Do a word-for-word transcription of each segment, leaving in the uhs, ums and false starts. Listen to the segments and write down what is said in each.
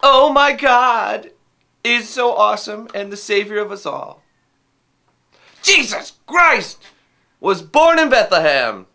Oh my God is so awesome and the Savior of us all. Jesus Christ was born in Bethlehem.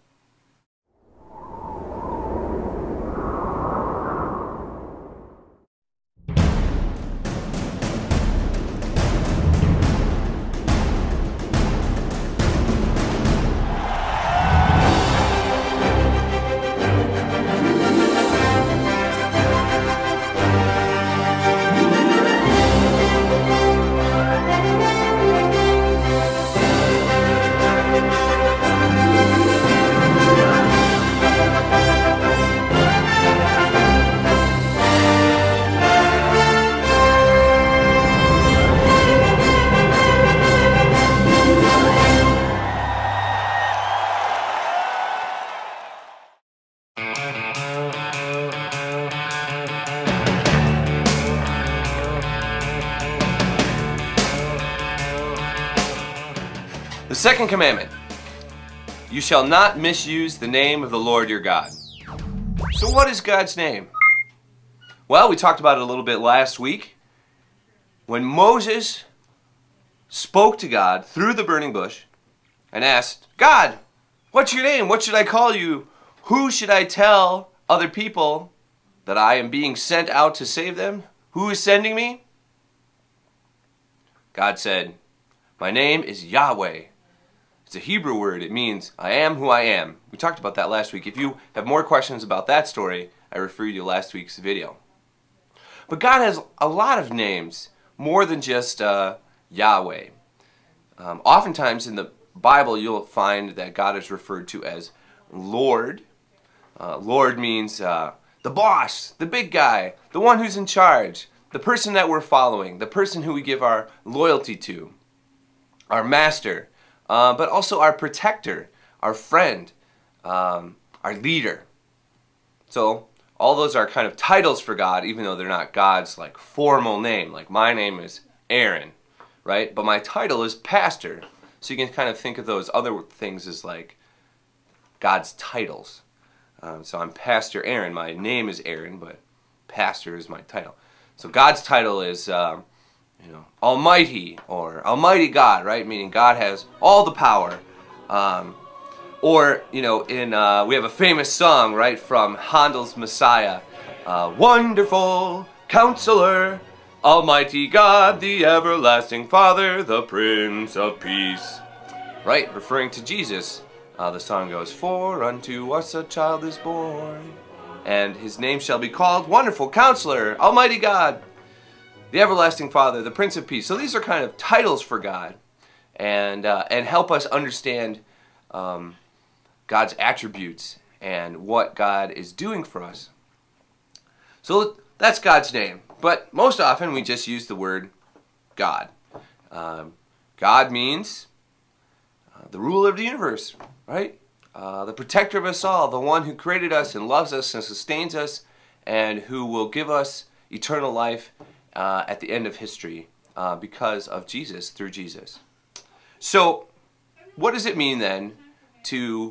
The second commandment, you shall not misuse the name of the Lord your God. So what is God's name? Well, we talked about it a little bit last week. When Moses spoke to God through the burning bush and asked, God, what's your name? What should I call you? Who should I tell other people that I am being sent out to save them? Who is sending me? God said, my name is Yahweh. It's a Hebrew word. It means, I am who I am. We talked about that last week. If you have more questions about that story, I refer you to last week's video. But God has a lot of names, more than just uh, Yahweh. Um, oftentimes in the Bible, you'll find that God is referred to as Lord. Uh, Lord means uh, the boss, the big guy, the one who's in charge, the person that we're following, the person who we give our loyalty to, our master. Uh, but also our protector, our friend, um, our leader. So all those are kind of titles for God, even though they're not God's like formal name. Like my name is Aaron, right? But my title is pastor. So you can kind of think of those other things as like God's titles. Um, so I'm Pastor Aaron. My name is Aaron, but pastor is my title. So God's title is Um, You know, Almighty or Almighty God, right? Meaning God has all the power. Um, or, you know, in uh, we have a famous song, right, from Handel's Messiah. Uh, Wonderful Counselor, Almighty God, the Everlasting Father, the Prince of Peace. Right, referring to Jesus. Uh, the song goes, for unto us a child is born, and his name shall be called Wonderful Counselor, Almighty God, the Everlasting Father, the Prince of Peace. So these are kind of titles for God, and uh, and help us understand um, God's attributes and what God is doing for us. So that's God's name. But most often we just use the word God. Um, God means uh, the ruler of the universe, right? Uh, the protector of us all, the one who created us and loves us and sustains us, and who will give us eternal life Uh, at the end of history uh, because of Jesus, through Jesus. So what does it mean then to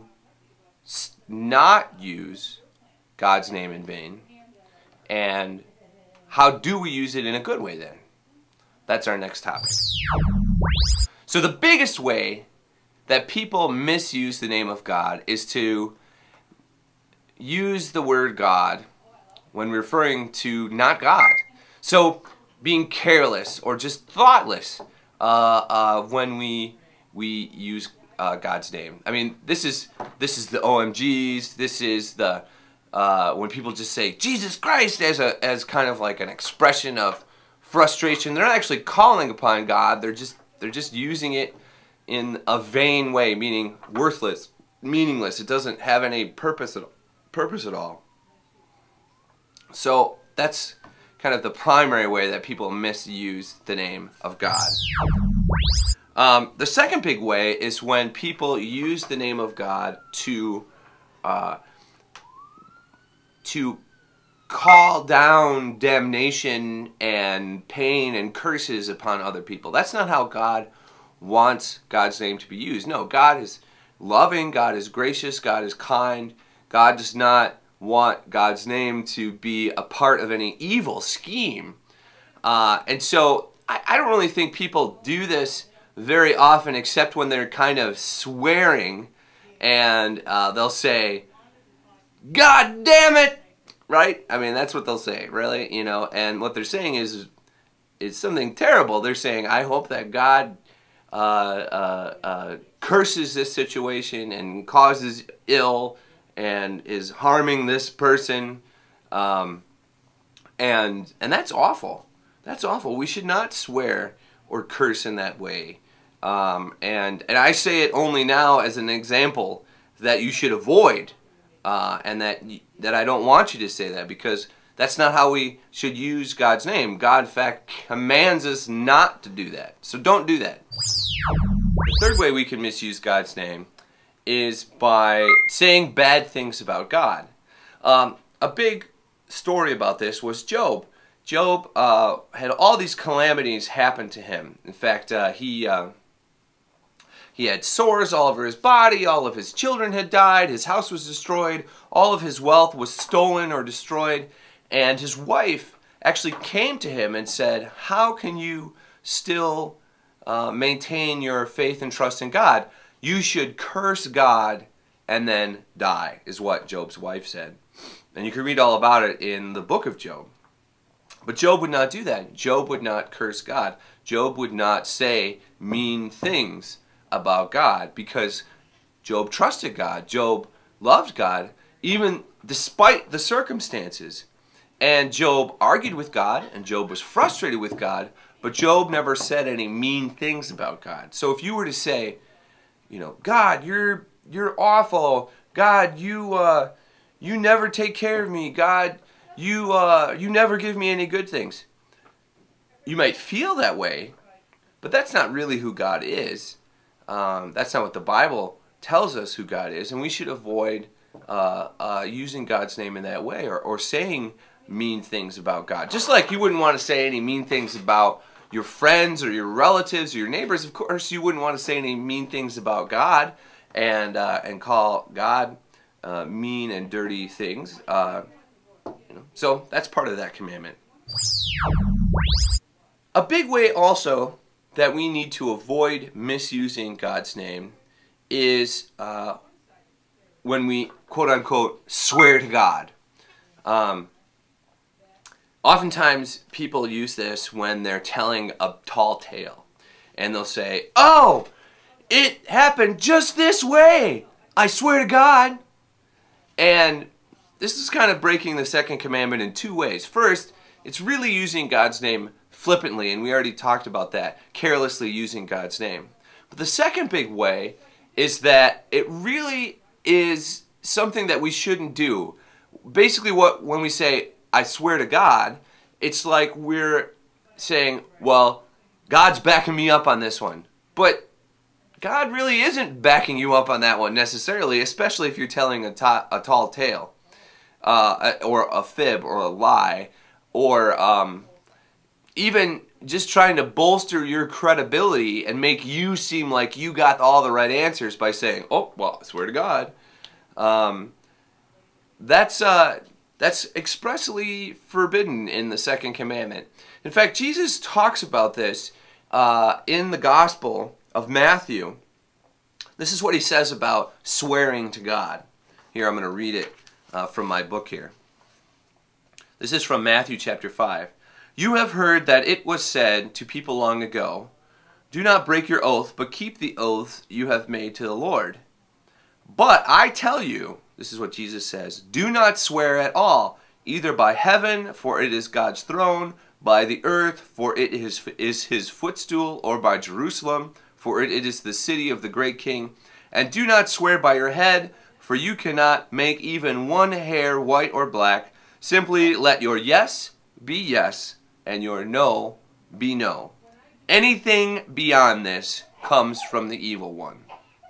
not use God's name in vain, and how do we use it in a good way then? That's our next topic. So the biggest way that people misuse the name of God is to use the word God when referring to not God. So being careless or just thoughtless uh, uh, when we we use uh, God's name. I mean, this is this is the O M Gs. This is the uh, when people just say Jesus Christ as a as kind of like an expression of frustration. They're not actually calling upon God. They're just they're just using it in a vain way, meaning worthless, meaningless. It doesn't have any purpose at purpose at all. So that's kind of the primary way that people misuse the name of God. Um, the second big way is when people use the name of God to uh, to call down damnation and pain and curses upon other people. That's not how God wants God's name to be used. No, God is loving, God is gracious, God is kind. God does not want God's name to be a part of any evil scheme. Uh, and so I, I don't really think people do this very often, except when they're kind of swearing, and uh, they'll say, "God damn it!" Right? I mean, that's what they'll say, really, you know. And what they're saying is, is something terrible. They're saying, "I hope that God uh, uh, uh, curses this situation and causes ill and is harming this person," um, and and that's awful. That's awful. We should not swear or curse in that way. Um, and and I say it only now as an example that you should avoid, uh, and that that I don't want you to say that, because that's not how we should use God's name. God, in fact, commands us not to do that. So don't do that. The third way we can misuse God's name is by saying bad things about God. Um, a big story about this was Job. Job uh, had all these calamities happen to him. In fact, uh, he uh, he had sores all over his body, all of his children had died, his house was destroyed, all of his wealth was stolen or destroyed, and his wife actually came to him and said, "How can you still uh, maintain your faith and trust in God? You should curse God and then die," is what Job's wife said. And you can read all about it in the book of Job. But Job would not do that. Job would not curse God. Job would not say mean things about God, because Job trusted God. Job loved God, even despite the circumstances. And Job argued with God, and Job was frustrated with God, but Job never said any mean things about God. So if you were to say, you know, "God, you're you're awful. God, you uh, you never take care of me. God, you uh, you never give me any good things," you might feel that way, but that's not really who God is. Um, that's not what the Bible tells us who God is, and we should avoid uh, uh, using God's name in that way, or, or saying mean things about God. Just like you wouldn't want to say any mean things about your friends or your relatives or your neighbors, of course you wouldn't want to say any mean things about God and uh, and call God uh, mean and dirty things. Uh, you know, so that's part of that commandment. A big way also that we need to avoid misusing God's name is uh, when we, quote unquote, swear to God. Um, oftentimes people use this when they're telling a tall tale, and they'll say, "Oh, it happened just this way, I swear to God." And this is kind of breaking the second commandment in two ways. First, it's really using God's name flippantly, and we already talked about that, carelessly using God's name. But the second big way is that it really is something that we shouldn't do. Basically, what when we say, "I swear to God," it's like we're saying, well, God's backing me up on this one. But God really isn't backing you up on that one necessarily, especially if you're telling a, ta a tall tale, uh, or a fib, or a lie, or um, even just trying to bolster your credibility and make you seem like you got all the right answers by saying, "Oh, well, I swear to God." Um, that's uh, that's expressly forbidden in the second commandment. In fact, Jesus talks about this uh, in the Gospel of Matthew. This is what he says about swearing to God. Here, I'm going to read it uh, from my book here. This is from Matthew chapter five. "You have heard that it was said to people long ago, 'Do not break your oath, but keep the oath you have made to the Lord.' But I tell you," this is what Jesus says, "do not swear at all, either by heaven, for it is God's throne, by the earth, for it is, is his footstool, or by Jerusalem, for it is the city of the great king. And do not swear by your head, for you cannot make even one hair white or black. Simply let your yes be yes, and your no be no. Anything beyond this comes from the evil one."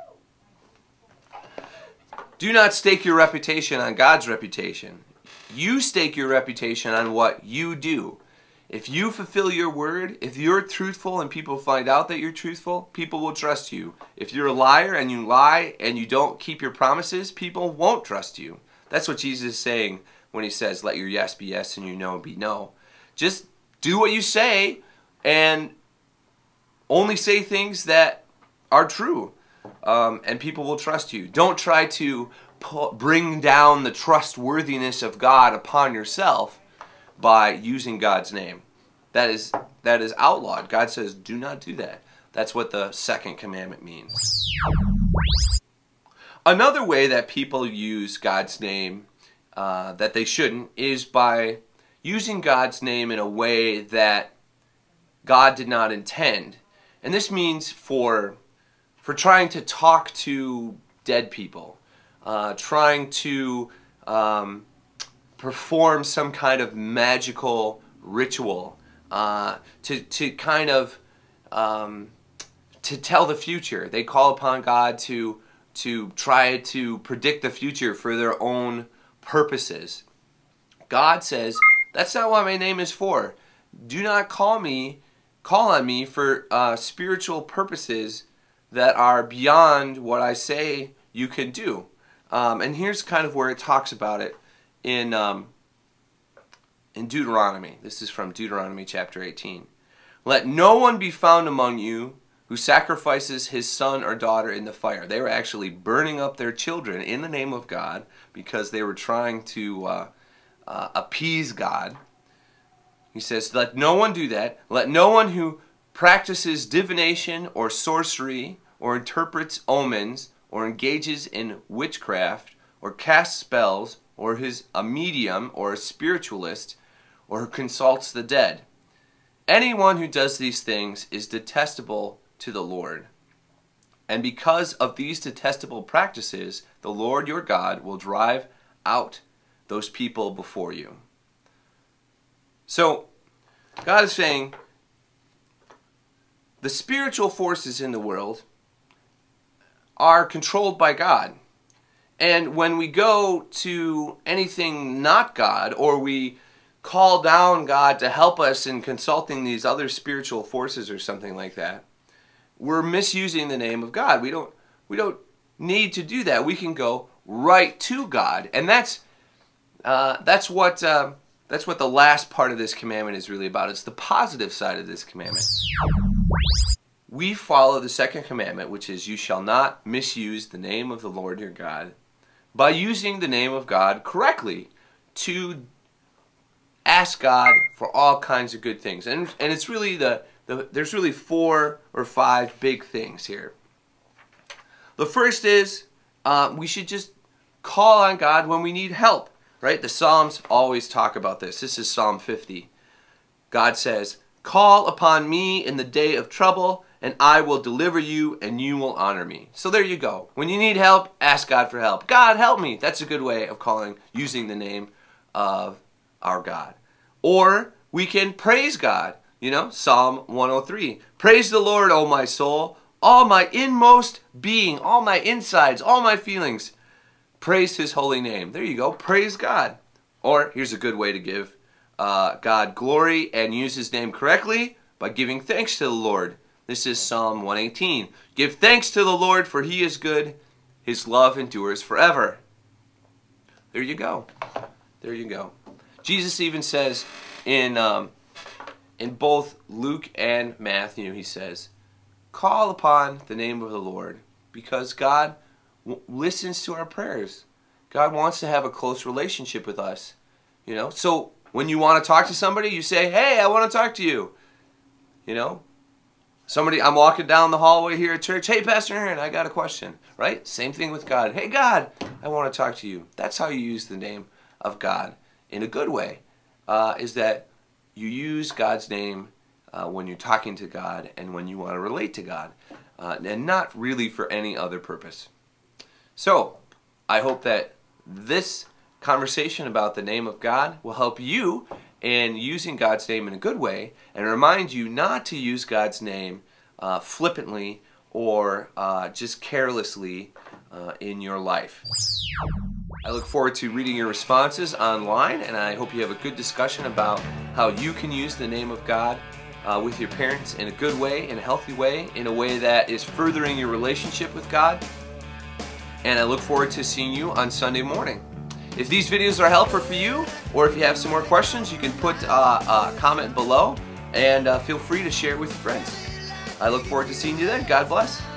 Do not stake your reputation on God's reputation. You stake your reputation on what you do. If you fulfill your word, if you're truthful and people find out that you're truthful, people will trust you. If you're a liar and you lie and you don't keep your promises, people won't trust you. That's what Jesus is saying when he says, let your yes be yes and your no be no. Just do what you say and only say things that are true, um, and people will trust you. Don't try to pu- bring down the trustworthiness of God upon yourself by using God's name. That is, that is outlawed. God says, do not do that. That's what the second commandment means. Another way that people use God's name uh, that they shouldn't is by using God's name in a way that God did not intend. And this means for, for trying to talk to dead people, uh, trying to um, perform some kind of magical ritual, uh, to, to kind of um, to tell the future. They call upon God to, to try to predict the future for their own purposes. God says, that's not what my name is for. Do not call me, call on me for uh, spiritual purposes that are beyond what I say you can do. Um, and here's kind of where it talks about it in um, in Deuteronomy. This is from Deuteronomy chapter eighteen. Let no one be found among you who sacrifices his son or daughter in the fire. They were actually burning up their children in the name of God because they were trying to uh, uh, appease God. He says, let no one do that. Let no one who practices divination or sorcery or interprets omens or engages in witchcraft or casts spells or is a medium or a spiritualist or who consults the dead. Anyone who does these things is detestable to the Lord. And because of these detestable practices, the Lord your God will drive out those people before you. So, God is saying, the spiritual forces in the world are controlled by God. And when we go to anything not God, or we call down God to help us in consulting these other spiritual forces or something like that, we're misusing the name of God. We don't, we don't need to do that. We can go right to God. And that's, uh, that's what... Uh, That's what the last part of this commandment is really about. It's the positive side of this commandment. We follow the second commandment, which is, you shall not misuse the name of the Lord your God, by using the name of God correctly to ask God for all kinds of good things. And, and it's really the, the, there's really four or five big things here. The first is, uh, we should just call on God when we need help. Right? The Psalms always talk about this. This is Psalm fifty. God says, call upon me in the day of trouble, and I will deliver you, and you will honor me. So there you go. When you need help, ask God for help. God, help me. That's a good way of calling, using the name of our God. Or we can praise God. You know, Psalm one oh three. Praise the Lord, O my soul, all my inmost being, all my insides, all my feelings. Praise his holy name. There you go. Praise God. Or here's a good way to give uh, God glory and use his name correctly by giving thanks to the Lord. This is Psalm one eighteen. Give thanks to the Lord, for he is good. His love endures forever. There you go. There you go. Jesus even says in, um, in both Luke and Matthew, he says, call upon the name of the Lord, because God listens to our prayers. God wants to have a close relationship with us. You know, so when you want to talk to somebody, you say, hey, I want to talk to you. You know, somebody, I'm walking down the hallway here at church. Hey, Pastor Aaron, I got a question. Right? Same thing with God. Hey, God, I want to talk to you. That's how you use the name of God in a good way, uh, is that you use God's name uh, when you're talking to God and when you want to relate to God, uh, and not really for any other purpose. So, I hope that this conversation about the name of God will help you in using God's name in a good way, and remind you not to use God's name uh, flippantly or uh, just carelessly uh, in your life. I look forward to reading your responses online, and I hope you have a good discussion about how you can use the name of God uh, with your parents in a good way, in a healthy way, in a way that is furthering your relationship with God. And I look forward to seeing you on Sunday morning. If these videos are helpful for you, or if you have some more questions, you can put uh, a comment below, and uh, feel free to share it with your friends. I look forward to seeing you then. God bless.